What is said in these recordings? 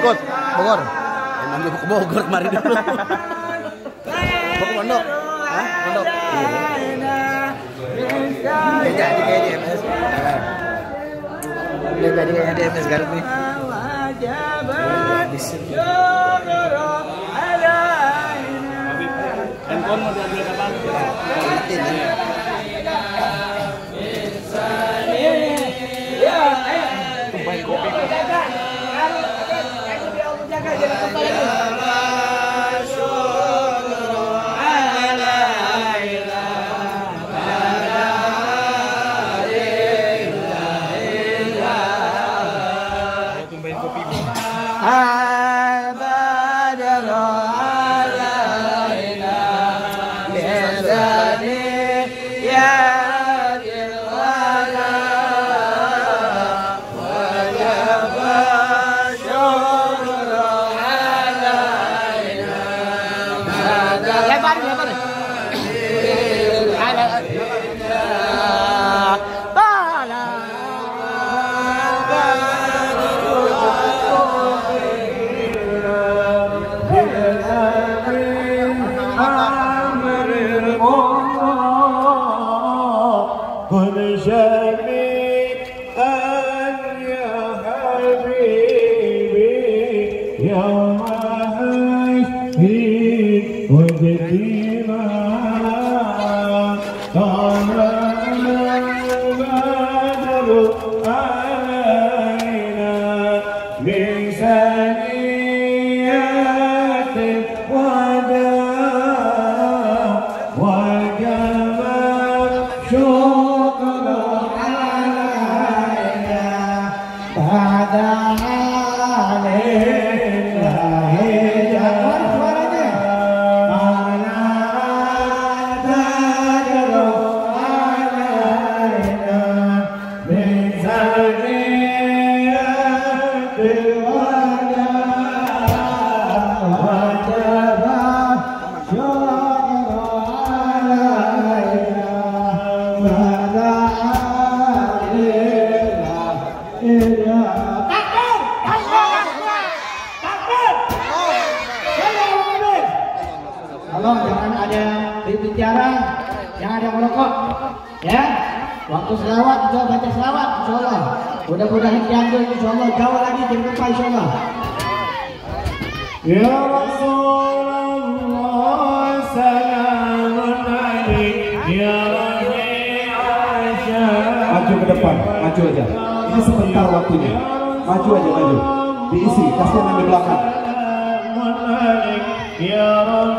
ikut Bogor. Nanti ke Bogor kemarin dulu. Mau ke Pondok? Hah? Pondok? Iya. Jadi kayak di MS. Udah jadi kayak di MS Garut nih. Handphone mau diambil kapan? Liatin ya. Tumpahin kopi. Jaga jangan tumpah lagi. Tumpahin kopi. Tolong jangan ada berbicara, jangan ada merokok, ya. Waktu selawat, coba baca selawat, insyaallah. Mudah-mudahan diambil, insyaallah. Jauh lagi jam berapa, insyaallah. Ya Rasulullah, salamun alaik, ya Rafi'asyah. Maju ke depan, maju aja. Ini sebentar waktunya. Maju aja, maju. Diisi, kasihan yang di belakang. Ya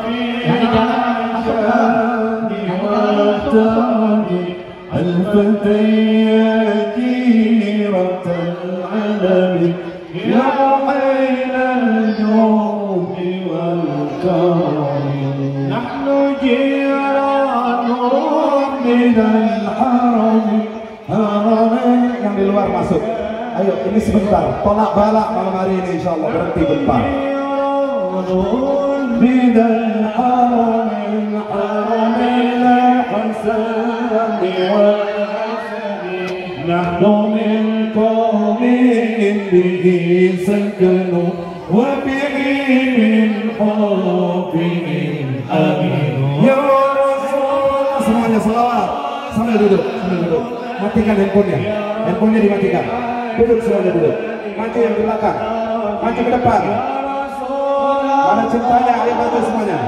الفتيات كيرة العلم يا عين الجود والكرم نحن جيران من الحرم yang di luar masuk. Ayo, ini sebentar. Tolak balak malam hari ini insyaallah berhenti bentar. من الحرم الحرم الحسن والحسن نحن من قوم به سكنوا وبه من حبهم أمين يا رسول. Semuanya selawat sambil duduk, matikan handphonenya, handphonenya dimatikan, duduk semuanya duduk, maju yang di belakang, maju ke depan. Mana cintanya, ayo maju semuanya.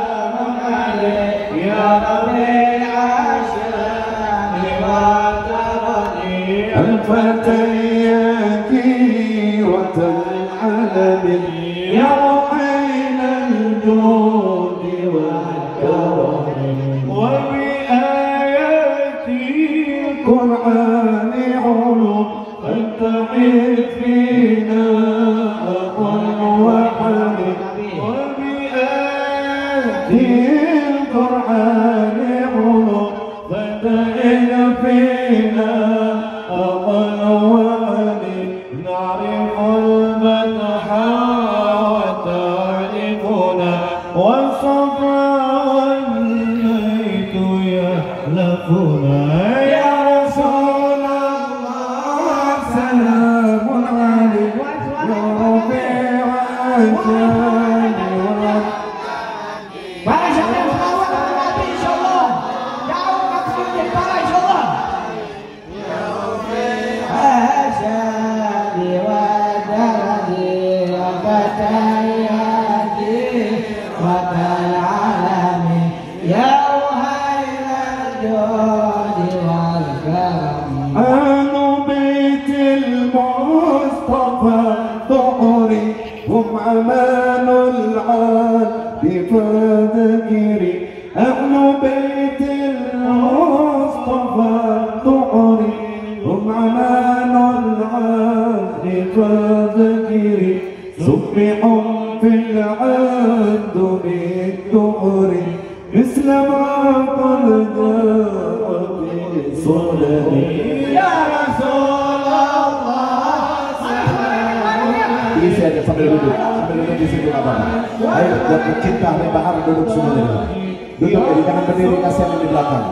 Ya Rabbil Asyani wa Tabani Al-Fatayat Kiratal Alamin Ya Ain al-Judi wal-Karam Wa bi-ayati Qur'ani ulum Al-Ta'id fina Aqal wa halim القرآن علوم فتئن فينا أضل وعلي نعرف الفتح وتعرفنا والصفا والبيت يحلفنا يا رسول الله سلام عليك يا رفيع الجود والكرم أهل بيت المصطفى طهري هم أمان العهد فذكري أهل بيت المصطفى طهري هم أمان العهد فذكري سبحوا في العهد بالدهر مثل ما قد جاء في صدري يا رسول الله isi aja sambil duduk di situ nggak apa-apa. Ayo buat pecinta Ahli Bahar duduk semuanya. Duduk ya, jangan berdiri, kasihan yang di belakang.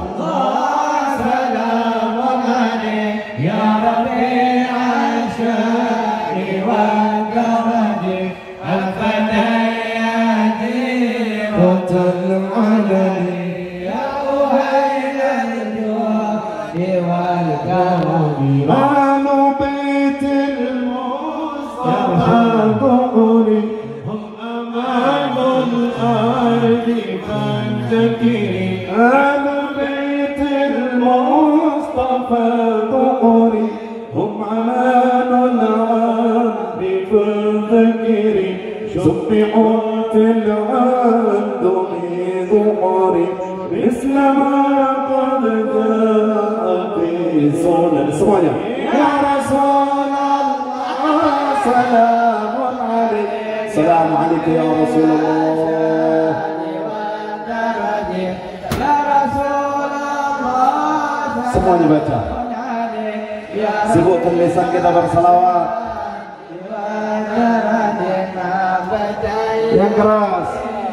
Ya Rabbi asyari wa garadi al-fatayati Qatal alani ya uhayla al-judi wal karami Ahlu baitil Mustafa Dhuhri hum amanul ardi fantaki Ahlu baitil Mustafa Dhuhri hum amanul ardi fantaki سبحوا في العهد بظهري مثل ما قد جاء في سنن semuanya ya Rasulullah salamun alaik salamu alaika ya Rasulullah ya Rasulullah semuanya baca sibukkan lisan kita bersalawat yang keras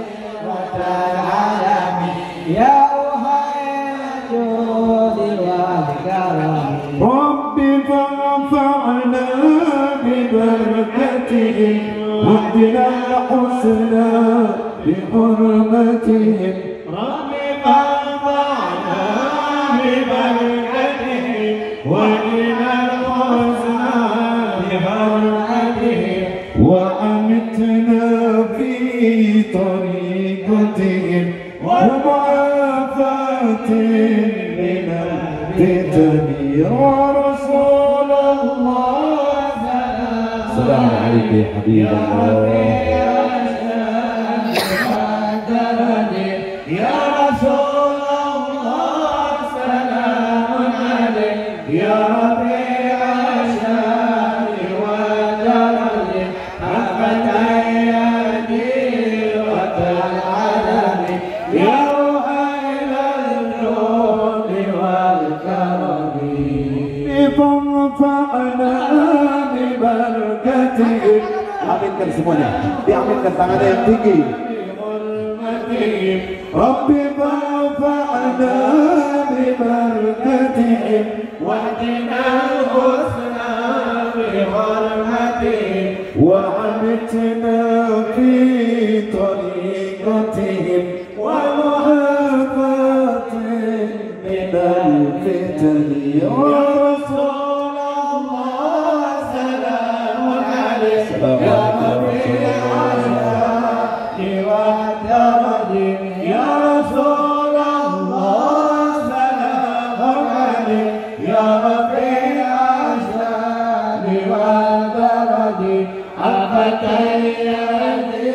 ya uhayla al-judi wal karami Rabbi fa'fa'na bibarakatihim wahdina al-husna bihurmatihim Rabbi fa'fa'na bibarakatihim wahdina al-husna bihurmatihim وأمتنا في طريقتهم ومعافاة من الفتن يا رسول الله سلام عليك يا حبيب الله يا رسول الله سلام عليك يا ربيع الشام والجلال الفتياتي والعالم يا أهل الجود والكرم فانفعنا ببركتهم aminkan semuanya diaminkan tangannya yang tinggi Rabbi fa'fa'na bibarakatihim واهدنا الحسنى بحرمتهم وعمتنا في طريقتهم ومعافاة من الفتن يا رسول الله سلام عليك يا ربيع الشهر والدرج يا رسول الله سلام عليك يا ربيع الشهر والدرج الفتياتي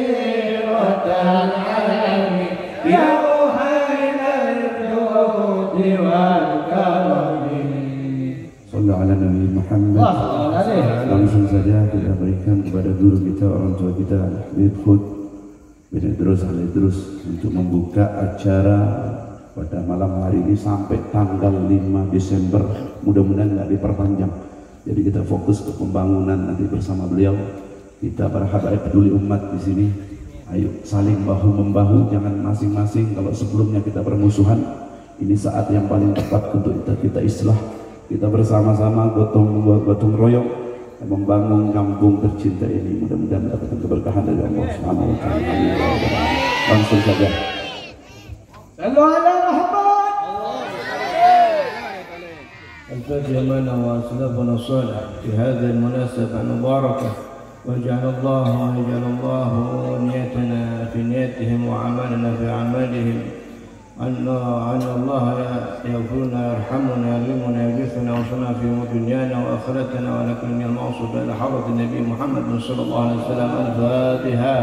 والعالم يا أهل الجود والكرم صلى على Nabi Muhammad. Langsung saja kita berikan kepada guru kita, orang tua kita, Habib Khud bin Idrus Al-Idrus untuk membuka acara pada malam hari ini sampai tanggal 5 Desember. Mudah-mudahan nggak diperpanjang. Jadi kita fokus ke pembangunan nanti bersama beliau. Kita para habaib peduli umat di sini. Ayo saling bahu-membahu, jangan masing-masing. Kalau sebelumnya kita bermusuhan, ini saat yang paling tepat untuk kita islah. Kita bersama-sama gotong royong membangun kampung tercinta ini. Mudah-mudahan mendapatkan keberkahan dari Allah Subhanahu wa taala. Langsung saja. Sallu ala Muhammad. الفاتحة لنا وأسلافنا الصالح في هذه المناسبة المباركة وجعل الله نيتنا في نيتهم وعملنا في أعمالهم أن الله يغفرنا يرحمنا يعلمنا يجثنا وصلنا في دنيانا وآخرتنا ولكن الموصول إلى حضرة النبي محمد صلى الله عليه وسلم. الفاتحة.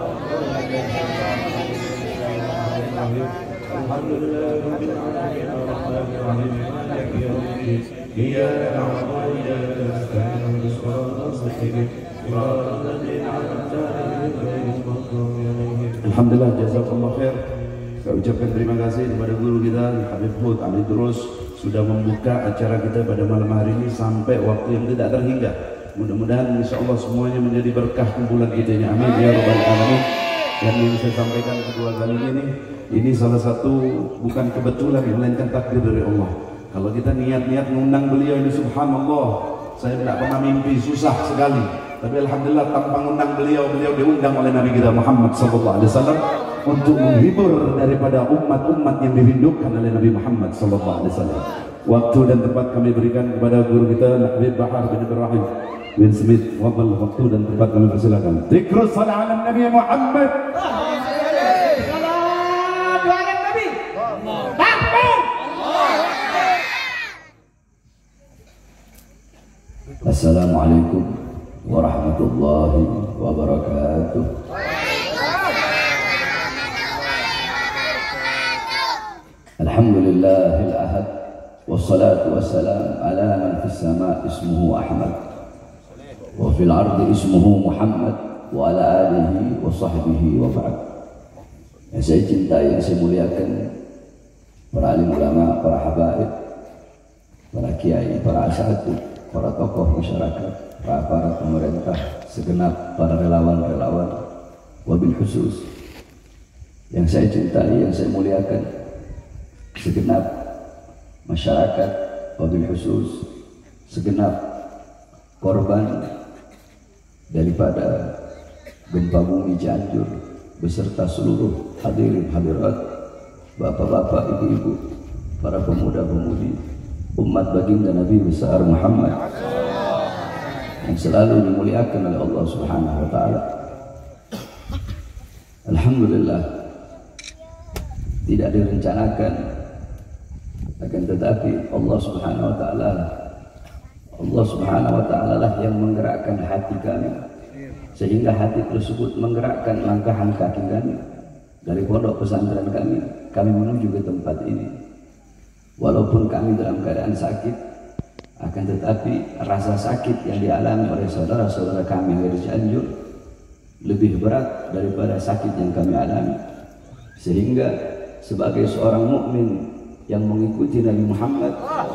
الحمد لله رب العالمين الرحمن الرحيم مالك يوم الدين إياك نعبد وإياك نستعين اهدنا الصراط المستقيم صراط الذين أنعمت عليهم غير المغضوب عليهم. Alhamdulillah, jazakallah khair. Saya ucapkan terima kasih kepada guru kita Habib Hud Ali Durus sudah membuka acara kita pada malam hari ini sampai waktu yang tidak terhingga. Mudah-mudahan insyaallah semuanya menjadi berkah kumpulan kita ini. Amin ya rabbal alamin. Dan yang saya sampaikan kedua kali ini salah satu bukan kebetulan melainkan takdir dari Allah. Kalau kita niat-niat mengundang beliau ini, subhanallah, saya tidak pernah mimpi, susah sekali. Tapi alhamdulillah tanpa mengundang beliau diundang oleh Nabi kita Muhammad sallallahu alaihi wasallam untuk menghibur daripada umat-umat yang dirindukan oleh Nabi Muhammad sallallahu alaihi wasallam. Waktu dan tempat kami berikan kepada guru kita Habib Bahar bin Ibrahim bin Smith. Waktu dan tempat kami persilakan. Dzikrus salat ala Nabi Muhammad. Assalamualaikum warahmatullahi wabarakatuh. Alhamdulillahil ahad wassalatu wassalam ala man fis sama ismuhu Ahmad wa fil ardi ismuhu Muhammad wa ala alihi wa sahbihi wa ba'd. Yang saya cintai, yang saya muliakan, para alim ulama, para habaib, para kiai, para asatidz, para tokoh masyarakat, para aparat pemerintah, segenap para relawan-relawan, wabil khusus yang saya cintai, yang saya muliakan, segenap masyarakat, wabil khusus segenap korban daripada gempa bumi Cianjur beserta seluruh hadirin hadirat, bapak-bapak, ibu-ibu, para pemuda-pemudi umat baginda Nabi besar Muhammad yang selalu dimuliakan oleh Allah Subhanahu wa taala. Alhamdulillah, tidak direncanakan, akan tetapi Allah Subhanahu wa taala lah yang menggerakkan hati kami, sehingga hati tersebut menggerakkan langkahan kaki kami dari pondok pesantren kami menuju ke tempat ini. Walaupun kami dalam keadaan sakit, akan tetapi rasa sakit yang dialami oleh saudara-saudara kami yang dari Cianjur lebih berat daripada sakit yang kami alami. Sehingga sebagai seorang mukmin yang mengikuti Nabi Muhammad,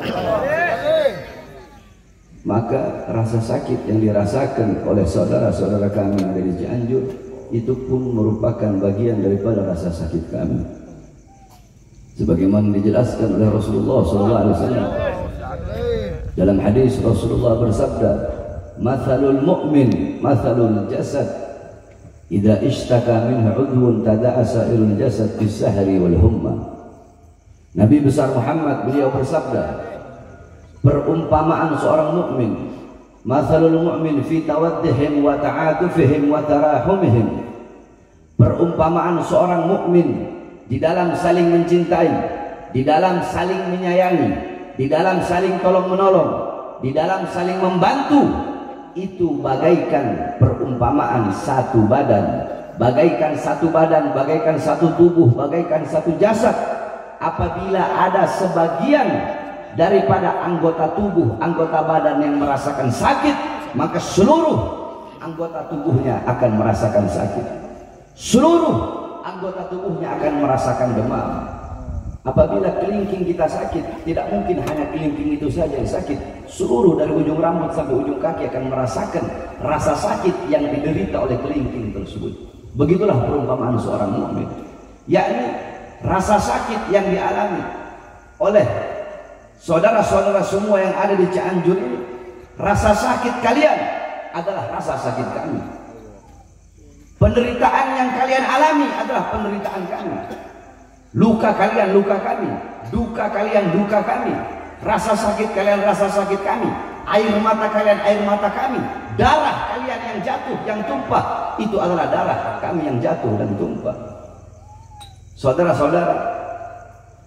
maka rasa sakit yang dirasakan oleh saudara-saudara kami yang dari Cianjur itu pun merupakan bagian daripada rasa sakit kami. Sebagaimana dijelaskan oleh Rasulullah SAW dalam hadis, Rasulullah bersabda, "Mathalul mu'min mathalul jasad, idza ishtaka minhu 'udwun tada'a sa'irul jasad bis-sahri wal humma." Nabi besar Muhammad beliau bersabda, perumpamaan seorang mukmin, mathalul mu'min fi tawaddihim wa ta'atufihim wa tarahumihim, perumpamaan seorang mukmin di dalam saling mencintai, di dalam saling menyayangi, di dalam saling tolong menolong, di dalam saling membantu, itu bagaikan perumpamaan satu badan, bagaikan satu badan, bagaikan satu tubuh, bagaikan satu jasad. Apabila ada sebagian daripada anggota tubuh, anggota badan yang merasakan sakit, maka seluruh anggota tubuhnya akan merasakan sakit. Seluruh anggota tubuhnya akan merasakan demam. Apabila kelingking kita sakit, tidak mungkin hanya kelingking itu saja yang sakit. Seluruh dari ujung rambut sampai ujung kaki akan merasakan rasa sakit yang diderita oleh kelingking tersebut. Begitulah perumpamaan seorang mukmin, yakni rasa sakit yang dialami oleh saudara-saudara semua yang ada di Cianjur ini. Rasa sakit kalian adalah rasa sakit kami. Penderitaan yang kalian alami adalah penderitaan kami. Luka kalian luka kami, duka kalian duka kami, rasa sakit kalian rasa sakit kami, air mata kalian air mata kami, darah kalian yang jatuh yang tumpah itu adalah darah kami yang jatuh dan tumpah. Saudara-saudara,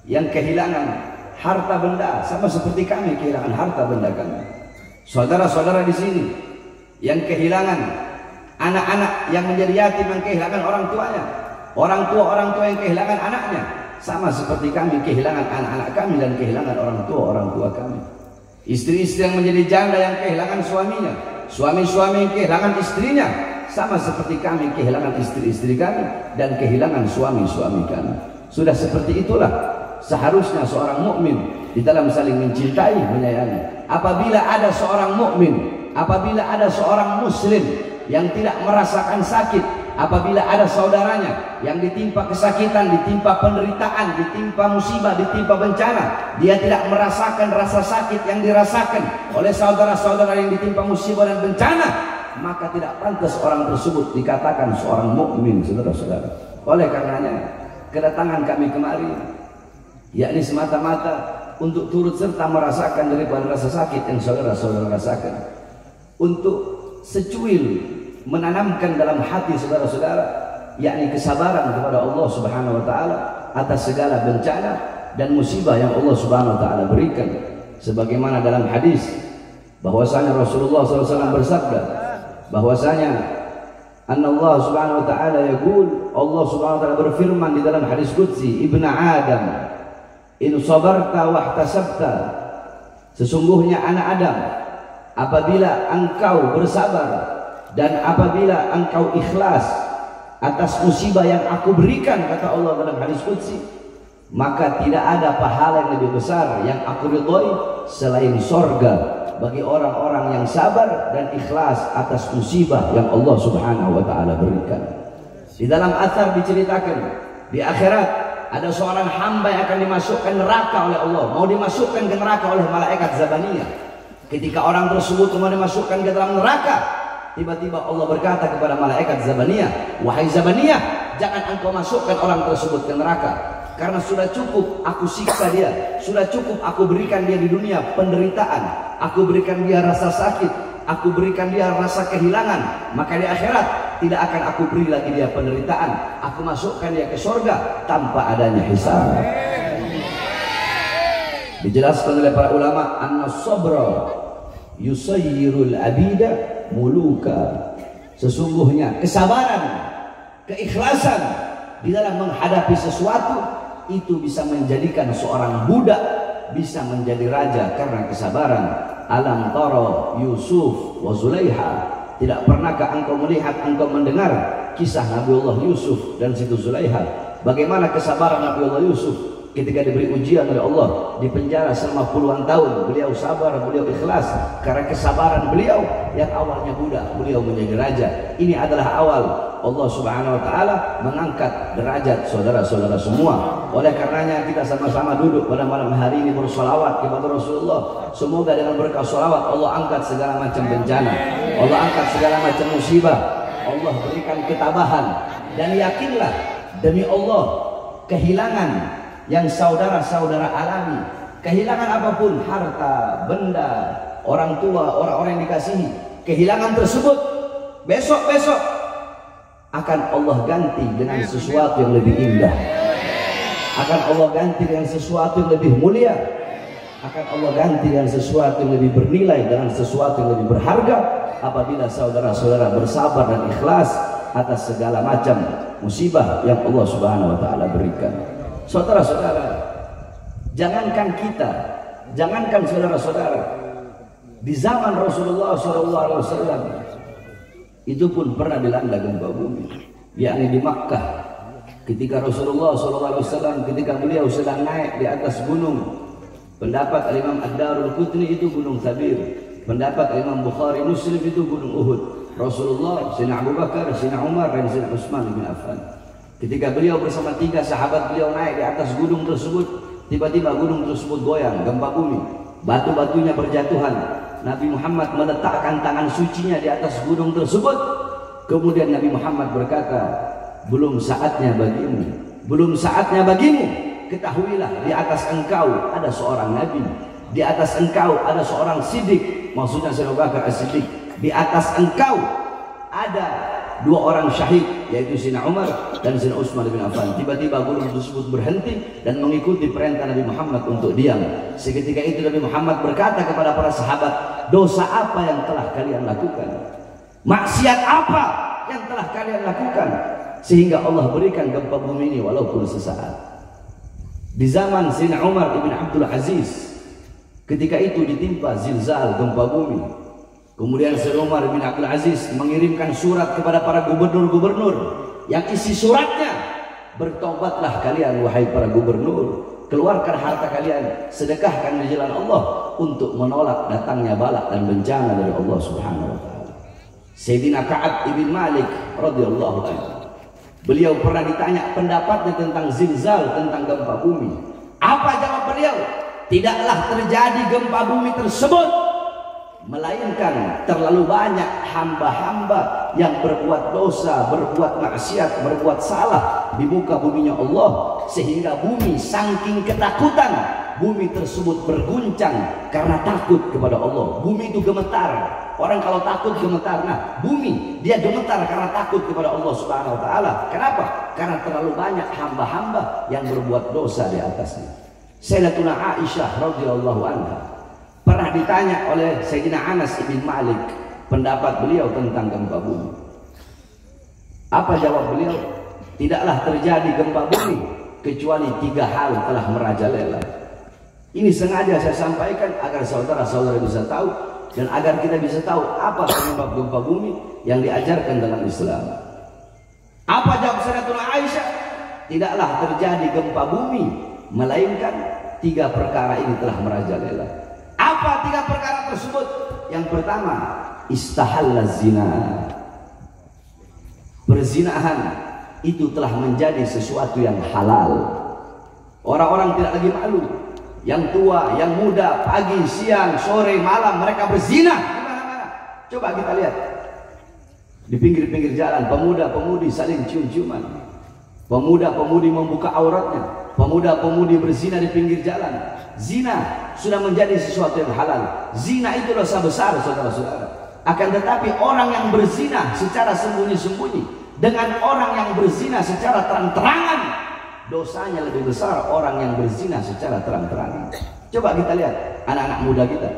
yang kehilangan harta benda sama seperti kami kehilangan harta benda kami. Saudara-saudara di sini yang kehilangan anak-anak yang menjadi yatim, yang kehilangan orang tuanya, orang tua yang kehilangan anaknya, sama seperti kami kehilangan anak-anak kami dan kehilangan orang tua kami. Istri-istri yang menjadi janda yang kehilangan suaminya, suami-suami yang kehilangan istrinya, sama seperti kami kehilangan istri-istri kami dan kehilangan suami-suami kami. Sudah seperti itulah seharusnya seorang mukmin di dalam saling mencintai, menyayangi. Apabila ada seorang mukmin, apabila ada seorang muslim yang tidak merasakan sakit, apabila ada saudaranya yang ditimpa kesakitan, ditimpa penderitaan, ditimpa musibah, ditimpa bencana, dia tidak merasakan rasa sakit yang dirasakan oleh saudara-saudara yang ditimpa musibah dan bencana, maka tidak pantas orang tersebut dikatakan seorang mukmin, saudara-saudara. Oleh karenanya kedatangan kami kemari yakni semata-mata untuk turut serta merasakan daripada rasa sakit yang saudara-saudara rasakan, untuk secuil menanamkan dalam hati saudara-saudara yakni kesabaran kepada Allah Subhanahu wa taala atas segala bencana dan musibah yang Allah Subhanahu wa taala berikan. Sebagaimana dalam hadis bahwasanya Rasulullah SAW bersabda bahwasanya Allah Subhanahu wa taala yaqul, Allah Subhanahu wa taala berfirman di dalam hadis qudsi, Ibnu Adam in sabarta wahtasabta, sesungguhnya anak Adam apabila engkau bersabar dan apabila engkau ikhlas atas musibah yang aku berikan, kata Allah dalam hadis qudsi, maka tidak ada pahala yang lebih besar yang aku ridhoi selain sorga bagi orang-orang yang sabar dan ikhlas atas musibah yang Allah Subhanahu wa taala berikan. Di dalam athar diceritakan di akhirat ada seorang hamba yang akan dimasukkan neraka oleh Allah, mau dimasukkan ke neraka oleh malaikat Zabaniyah. Ketika orang tersebut mau dimasukkan ke dalam neraka, tiba-tiba Allah berkata kepada malaikat Zabaniyah, wahai Zabaniyah, jangan engkau masukkan orang tersebut ke neraka, karena sudah cukup aku siksa dia, sudah cukup aku berikan dia di dunia penderitaan, aku berikan dia rasa sakit, aku berikan dia rasa kehilangan, maka di akhirat tidak akan aku beri lagi dia penderitaan, aku masukkan dia ke surga tanpa adanya hisab. Dijelaskan oleh para ulama, anna sabra yusayyirul abida muluka, sesungguhnya kesabaran, keikhlasan di dalam menghadapi sesuatu itu bisa menjadikan seorang budak bisa menjadi raja karena kesabaran. Alam tara Yusuf wa Zulaiha, tidak pernahkah engkau melihat, engkau mendengar kisah Nabiullah Yusuf dan Siti Zulaiha, bagaimana kesabaran Nabiullah Yusuf ketika diberi ujian oleh Allah di penjara selama puluhan tahun, beliau sabar, beliau ikhlas karena kesabaran beliau yang awalnya budak, beliau menjadi raja. Ini adalah awal Allah Subhanahu wa taala mengangkat derajat saudara-saudara semua. Oleh karenanya kita sama-sama duduk pada malam hari ini bersolawat kepada Rasulullah. Semoga dengan berkah solawat Allah angkat segala macam bencana, Allah angkat segala macam musibah, Allah berikan ketabahan. Dan yakinlah demi Allah, kehilangan yang saudara-saudara alami, kehilangan apapun, harta, benda, orang tua, orang-orang yang dikasihi, kehilangan tersebut besok-besok akan Allah ganti dengan sesuatu yang lebih indah, akan Allah ganti dengan sesuatu yang lebih mulia, akan Allah ganti dengan sesuatu yang lebih bernilai, dengan sesuatu yang lebih berharga apabila saudara-saudara bersabar dan ikhlas atas segala macam musibah yang Allah Subhanahu wa taala berikan. Saudara-saudara, jangankan kita, jangankan saudara-saudara, di zaman Rasulullah SAW itu pun pernah dilanda gempa bumi, yakni di Makkah. Ketika Rasulullah SAW, ketika beliau sedang naik di atas gunung, pendapat Imam Ad-Darul Qutni itu gunung Thabir, pendapat Imam Bukhari Muslim itu gunung Uhud. Rasulullah, Sayyidina Abu Bakar, Sayyidina Umar dan Sayyidina Utsman bin Affan, ketika beliau bersama 3 sahabat beliau naik di atas gunung tersebut, tiba-tiba gunung tersebut goyang, gempa bumi, batu-batunya berjatuhan. Nabi Muhammad meletakkan tangan sucinya di atas gunung tersebut. Kemudian Nabi Muhammad berkata, belum saatnya bagimu, belum saatnya bagimu. Ketahuilah di atas engkau ada seorang Nabi, di atas engkau ada seorang Siddiq, maksudnya Sayyidina Abu Bakar As-Siddiq. Di atas engkau ada dua orang syahid, yaitu Sayyidina Umar dan Sayyidina Utsman bin Affan. Tiba-tiba gunung tersebut berhenti dan mengikuti perintah Nabi Muhammad untuk diam. Seketika itu Nabi Muhammad berkata kepada para sahabat, dosa apa yang telah kalian lakukan? Maksiat apa yang telah kalian lakukan sehingga Allah berikan gempa bumi ini walaupun sesaat? Di zaman Sayyidina Umar bin Abdul Aziz, ketika itu ditimpa zilzal, gempa bumi. Kemudian Sayyidina Umar bin Abdul Aziz mengirimkan surat kepada para gubernur-gubernur yang isi suratnya, bertobatlah kalian wahai para gubernur, keluarkan harta kalian, sedekahkan di jalan Allah untuk menolak datangnya bala dan bencana dari Allah Subhanahu wa taala. Sayyidina Ka'ab ibn Malik radhiyallahu anhu, beliau pernah ditanya pendapatnya tentang zilzal, tentang gempa bumi. Apa jawab beliau? Tidaklah terjadi gempa bumi tersebut, melainkan terlalu banyak hamba-hamba yang berbuat dosa, berbuat maksiat, berbuat salah di muka buminya Allah, sehingga bumi saking ketakutan, bumi tersebut berguncang karena takut kepada Allah. Bumi itu gemetar. Orang kalau takut gemetar. Nah, bumi dia gemetar karena takut kepada Allah Subhanahu wa taala. Kenapa? Karena terlalu banyak hamba-hamba yang berbuat dosa di atasnya. Sayyidatuna Aisyah radhiyallahu anha pernah ditanya oleh Sayyidina Anas bin Malik pendapat beliau tentang gempa bumi. Apa jawab beliau? Tidaklah terjadi gempa bumi kecuali 3 hal telah merajalela. Ini sengaja saya sampaikan agar saudara-saudara bisa tahu dan agar kita bisa tahu apa penyebab gempa bumi yang diajarkan dalam Islam. Apa jawab Sayyidatuna Aisyah? Tidaklah terjadi gempa bumi melainkan 3 perkara ini telah merajalela. Apa 3 perkara tersebut? Yang pertama, istahalla zina. Perzinahan itu telah menjadi sesuatu yang halal. Orang-orang tidak lagi malu. Yang tua, yang muda, pagi, siang, sore, malam mereka berzina di mana-mana. Coba kita lihat di pinggir-pinggir jalan, pemuda-pemudi saling cium-ciuman, pemuda-pemudi membuka auratnya, pemuda-pemudi berzina di pinggir jalan. Zina sudah menjadi sesuatu yang halal. Zina itu dosa besar, saudara-saudara. Akan tetapi orang yang berzina secara sembunyi-sembunyi dengan orang yang berzina secara terang-terangan, dosanya lebih besar orang yang berzina secara terang-terangan. Coba kita lihat anak-anak muda kita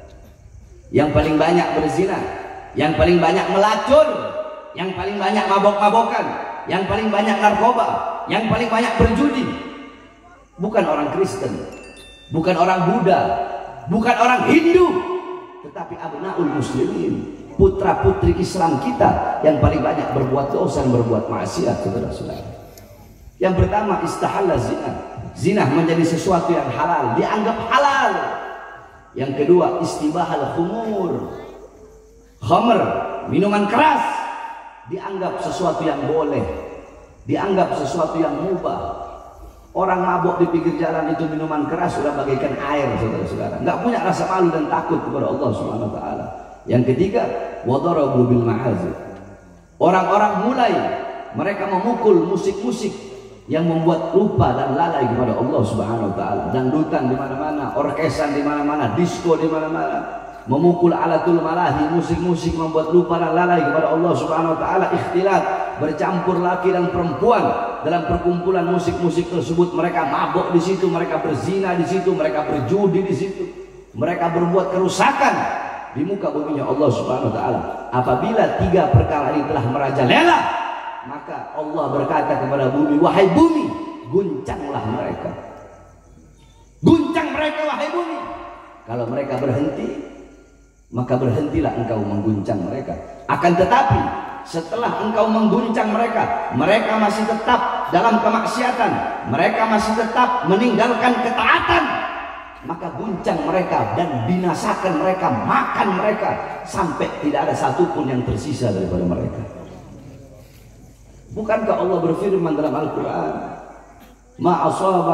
yang paling banyak berzina, yang paling banyak melacur, yang paling banyak mabok-mabokan, yang paling banyak narkoba, yang paling banyak berjudi. Bukan orang Kristen, bukan orang Buddha, bukan orang Hindu, tetapi abnaul muslimin, putra-putri Islam kita yang paling banyak berbuat dosa dan berbuat maksiat, saudara-saudara. Yang pertama, istahalla zina. Zina menjadi sesuatu yang halal, dianggap halal. Yang kedua, istibahal khumur. Khamr, minuman keras, dianggap sesuatu yang boleh, dianggap sesuatu yang mubah. Orang mabuk di pinggir jalan itu minuman keras sudah bagaikan air, saudara-saudara. Nggak punya rasa malu dan takut kepada Allah Subhanahu wa taala. Yang ketiga, wadarabu bil ma'azif. Orang-orang mulai mereka memukul musik-musik yang membuat lupa dan lalai kepada Allah Subhanahu wa taala. Dangdutan di mana-mana, orkesan di mana-mana, disco di mana-mana. Memukul alatul malahi, musik-musik membuat lupa dan lalai kepada Allah Subhanahu wa taala. Ikhtilat, bercampur laki dan perempuan dalam perkumpulan musik-musik tersebut. Mereka mabuk di situ, mereka berzina di situ, mereka berjudi di situ. Mereka berbuat kerusakan di muka buminya Allah Subhanahu wa taala. Apabila 3 perkara ini telah merajalela, maka Allah berkata kepada bumi, wahai bumi, guncanglah mereka. Guncang mereka wahai bumi. Kalau mereka berhenti, maka berhentilah engkau mengguncang mereka. Akan tetapi setelah engkau mengguncang mereka, mereka masih tetap dalam kemaksiatan, mereka masih tetap meninggalkan ketaatan, maka guncang mereka dan binasakan mereka, makan mereka sampai tidak ada satupun yang tersisa daripada mereka. Bukankah Allah berfirman dalam Al-Quran, ma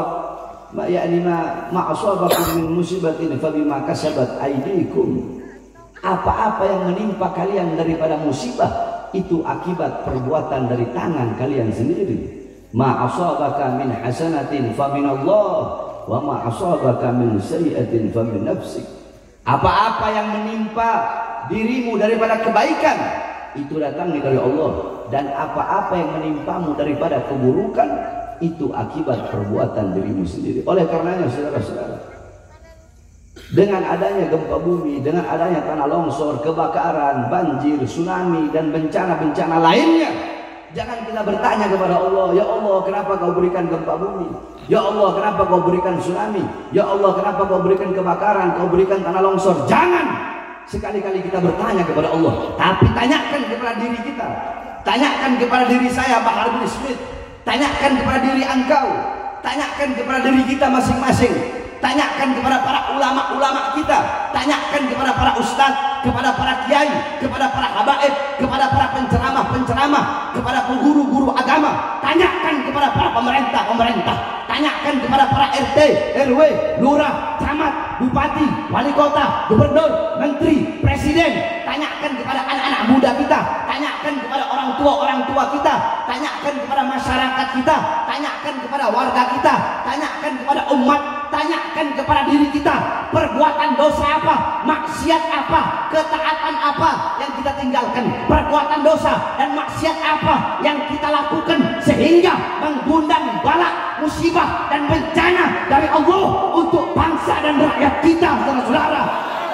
asabakum min musibatin fabima kasabat aydikum. Apa-apa yang menimpa kalian daripada musibah itu akibat perbuatan dari tangan kalian sendiri. Ma asabaka min hasanatin faminallah wa ma asabaka min sayyi'atin famin nafsik. Apa-apa yang menimpa dirimu daripada kebaikan itu datangnya dari Allah, dan apa-apa yang menimpamu daripada keburukan itu akibat perbuatan dirimu sendiri. Oleh karenanya saudara-saudara, dengan adanya gempa bumi, dengan adanya tanah longsor, kebakaran, banjir, tsunami, dan bencana-bencana lainnya, jangan kita bertanya kepada Allah, ya Allah kenapa kau berikan gempa bumi, ya Allah kenapa kau berikan tsunami, ya Allah kenapa kau berikan kebakaran, kau berikan tanah longsor. Jangan sekali-kali kita bertanya kepada Allah, tapi tanyakan kepada diri kita, tanyakan kepada diri saya Bahar bin Smith, tanyakan kepada diri engkau, tanyakan kepada diri kita masing-masing, tanyakan kepada para ulama-ulama kita, tanyakan kepada para ustadz, kepada para kiai, kepada para habaib, kepada para penceramah-penceramah, kepada guru-guru agama, tanyakan kepada para pemerintah-pemerintah, tanyakan kepada para RT, RW, lurah, camat, bupati, wali kota, gubernur, menteri, presiden, tanyakan kepada anak-anak muda kita, tanyakan kepada orang tua kita, tanyakan kepada masyarakat kita, tanyakan kepada warga kita, tanyakan kepada umat, tanyakan kepada diri kita, perbuatan dosa apa, maksiat apa, ketaatan apa yang kita tinggalkan, perbuatan dosa dan maksiat apa yang kita lakukan sehingga mengundang bala, musibah dan bencana dari Allah untuk bangsa dan rakyat kita, saudara-saudara.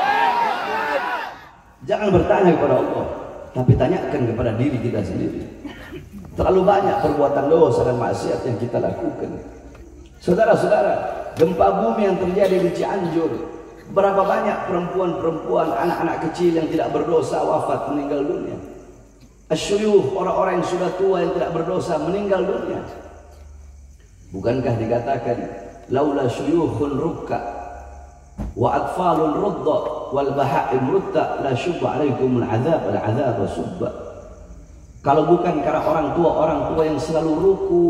Jangan bertanya kepada Allah, tapi tanyakan kepada diri kita sendiri. Terlalu banyak perbuatan dosa dan maksiat yang kita lakukan. Saudara-saudara, gempa bumi yang terjadi di Cianjur, berapa banyak perempuan-perempuan, anak-anak kecil yang tidak berdosa wafat, meninggal dunia. Asyuyuh, orang-orang yang sudah tua yang tidak berdosa meninggal dunia. Bukankah dikatakan laula syuyukhun rukka wa atfalun rudda wal bahaim rutta la syubba alaikumul azab wal azab subba. Kalau bukan karena orang tua yang selalu ruku,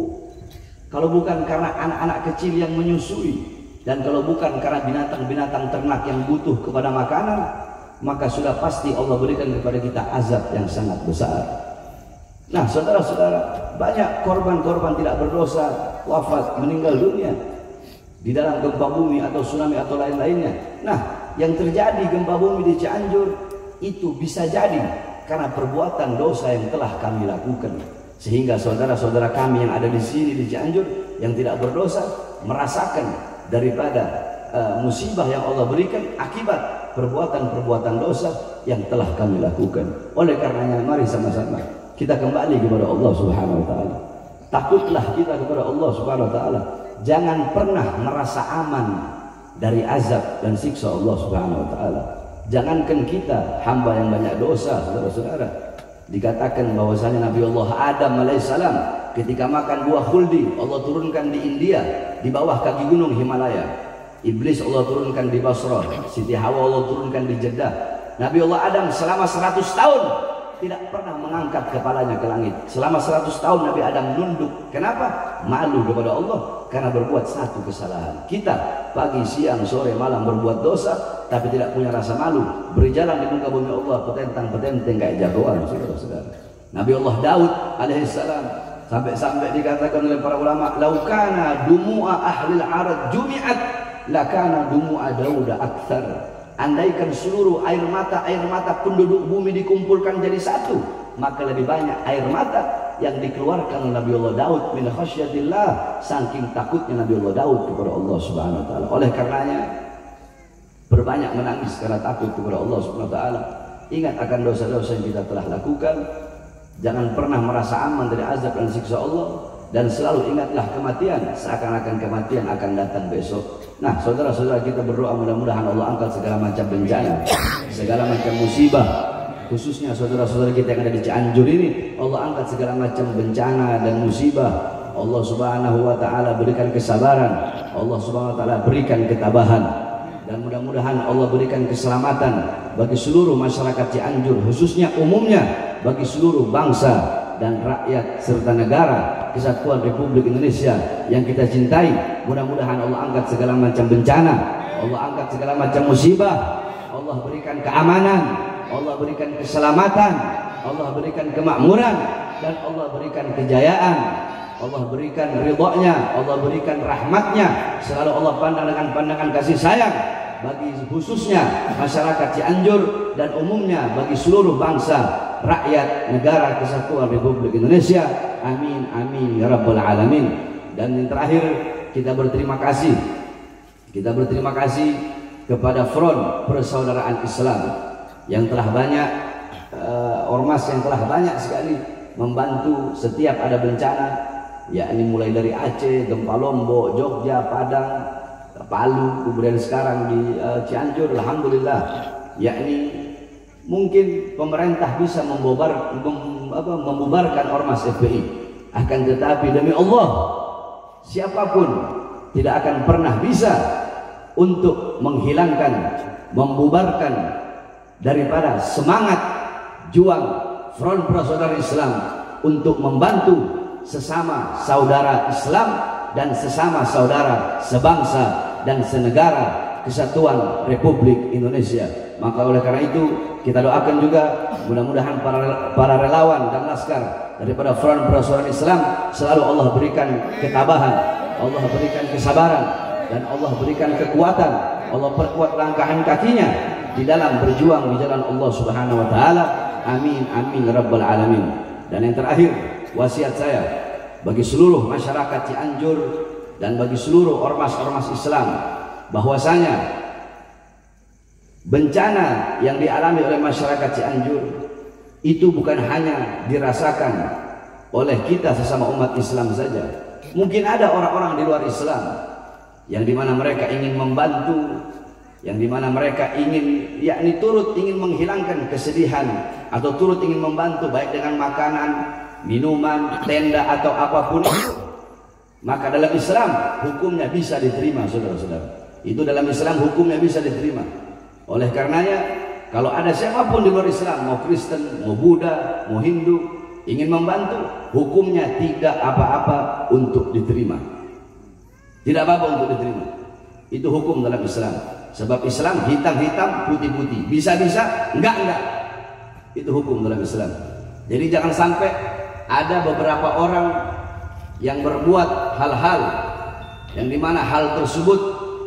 kalau bukan karena anak-anak kecil yang menyusui, dan kalau bukan karena binatang-binatang ternak yang butuh kepada makanan, maka sudah pasti Allah berikan kepada kita azab yang sangat besar. Nah, saudara-saudara, banyak korban-korban tidak berdosa wafat, meninggal dunia di dalam gempa bumi atau tsunami atau lain-lainnya. Nah, yang terjadi gempa bumi di Cianjur itu bisa jadi karena perbuatan dosa yang telah kami lakukan, sehingga saudara-saudara kami yang ada di sini di Cianjur yang tidak berdosa merasakan daripada musibah yang Allah berikan akibat perbuatan-perbuatan dosa yang telah kami lakukan. Oleh karenanya mari sama-sama kita kembali kepada Allah Subhanahu wa taala. Takutlah kita kepada Allah Subhanahu wa taala. Jangan pernah merasa aman dari azab dan siksa Allah Subhanahu wa taala. Jangankan kita hamba yang banyak dosa, saudara-saudara. Dikatakan bahwasanya Nabi Allah Adam alaihissalam ketika makan buah khuldi, Allah turunkan di India di bawah kaki gunung Himalaya. Iblis Allah turunkan di Basrah, Siti Hawa Allah turunkan di Jeddah. Nabi Allah Adam selama 100 tahun tidak pernah mengangkat kepalanya ke langit. Selama 100 tahun Nabi Adam nunduk. Kenapa? Malu kepada Allah karena berbuat satu kesalahan. Kita pagi, siang, sore, malam berbuat dosa tapi tidak punya rasa malu, berjalan di muka bumi Allah petentang-petenteng kayak jagoan, saudara-saudara. Nabi Allah Daud alaihissalam sampai dikatakan oleh para ulama, laukana dumu'a ahlil arad jumi'at lakana dumu'a Dauda akthar. Andaikan seluruh air mata penduduk bumi dikumpulkan jadi satu, maka lebih banyak air mata yang dikeluarkan oleh Nabi Allah Daud min khasyatillah, saking takutnya Nabi Allah Daud kepada Allah Subhanahu wa taala. Oleh karenanya berbanyak menangis karena takut kepada Allah Subhanahu wa taala. Ingat akan dosa-dosa yang kita telah lakukan. Jangan pernah merasa aman dari azab dan siksa Allah, dan selalu ingatlah kematian, seakan-akan kematian akan datang besok. Nah, saudara-saudara, kita berdoa mudah-mudahan Allah angkat segala macam bencana, segala macam musibah, khususnya saudara-saudara kita yang ada di Cianjur ini. Allah angkat segala macam bencana dan musibah. Allah Subhanahu wa taala berikan kesabaran, Allah Subhanahu wa taala berikan ketabahan, dan mudah-mudahan Allah berikan keselamatan bagi seluruh masyarakat Cianjur, khususnya umumnya bagi seluruh bangsa dan rakyat serta negara kesatuan Republik Indonesia yang kita cintai. Mudah-mudahan Allah angkat segala macam bencana, Allah angkat segala macam musibah, Allah berikan keamanan, Allah berikan keselamatan, Allah berikan kemakmuran, dan Allah berikan kejayaan, Allah berikan ridhonya, Allah berikan rahmatnya. Selalu Allah pandang dengan pandangan kasih sayang bagi khususnya masyarakat Cianjur dan umumnya bagi seluruh bangsa rakyat negara kesatuan Republik Indonesia. Amin amin ya rabbal alamin. Dan yang terakhir, kita berterima kasih kepada Front Persaudaraan Islam yang telah banyak ormas yang telah banyak sekali membantu setiap ada bencana, yakni mulai dari Aceh, gempa Lombok, Jogja, Padang, Palu, kemudian sekarang di Cianjur, alhamdulillah. Yakni mungkin pemerintah bisa membubarkan ormas FPI, akan tetapi demi Allah siapapun tidak akan pernah bisa untuk menghilangkan, membubarkan daripada semangat juang Front Persaudaraan Islam untuk membantu sesama saudara Islam dan sesama saudara sebangsa dan senegara kesatuan Republik Indonesia. Maka oleh karena itu kita doakan juga mudah-mudahan para relawan dan laskar daripada Front Persaudaraan Islam selalu Allah berikan ketabahan, Allah berikan kesabaran, dan Allah berikan kekuatan, Allah perkuat langkahan kakinya di dalam berjuang di jalan Allah Subhanahu wa taala. Amin amin rabbal alamin. Dan yang terakhir, wasiat saya bagi seluruh masyarakat Cianjur dan bagi seluruh ormas-ormas Islam, bahwasanya bencana yang dialami oleh masyarakat Cianjur itu bukan hanya dirasakan oleh kita sesama umat Islam saja. Mungkin ada orang-orang di luar Islam yang dimana mereka ingin membantu, yang dimana mereka ingin yakni turut ingin menghilangkan kesedihan atau turut ingin membantu baik dengan makanan, minuman, tenda atau apapun itu. Maka dalam Islam hukumnya bisa diterima, saudara-saudara. Itu dalam Islam hukumnya bisa diterima. Oleh karenanya kalau ada siapapun di luar Islam, mau Kristen, mau Buddha, mau Hindu, ingin membantu, hukumnya tidak apa-apa untuk diterima. Tidak apa-apa untuk diterima. Itu hukum dalam Islam. Sebab Islam hitam-hitam, putih-putih, bisa-bisa, enggak. Itu hukum dalam Islam. Jadi jangan sampai ada beberapa orang yang berbuat hal-hal yang dimana hal tersebut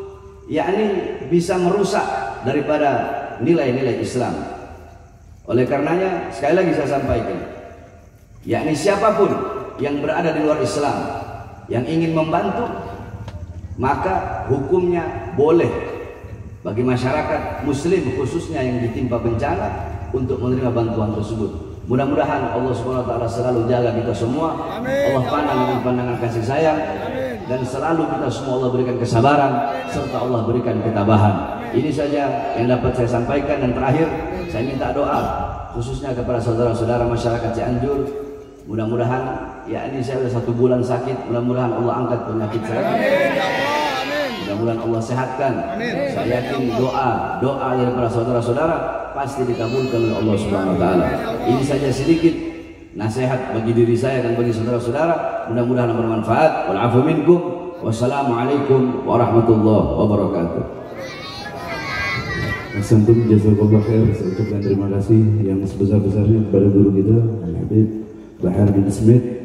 yakni bisa merusak daripada nilai-nilai Islam. Oleh karenanya sekali lagi saya sampaikan, yakni siapapun yang berada di luar Islam yang ingin membantu, maka hukumnya boleh bagi masyarakat muslim khususnya yang ditimpa bencana untuk menerima bantuan tersebut. Mudah-mudahan Allah Subhanahu wa taala selalu jaga kita semua. Allah pandang dengan pandangan kasih sayang, dan selalu kita semua Allah berikan kesabaran serta Allah berikan ketabahan. Ini saja yang dapat saya sampaikan. Dan terakhir saya minta doa khususnya kepada saudara-saudara masyarakat Cianjur. Mudah-mudahan yakni saya sudah 1 bulan sakit, mudah-mudahan Allah angkat penyakit saya. Mudah-mudahan Allah sehatkan. Saya yakin doa daripada saudara-saudara pasti dikabulkan oleh Allah Subhanahu wa taala. Ini saja sedikit nasihat bagi diri saya dan bagi saudara-saudara. Mudah-mudahan bermanfaat. Wal afu minkum. Wassalamualaikum warahmatullahi wabarakatuh. Assalamualaikum, jazakallah khair. Saya ucapkan terima kasih yang sebesar-besarnya kepada guru kita Al-Habib Bahar bin Smith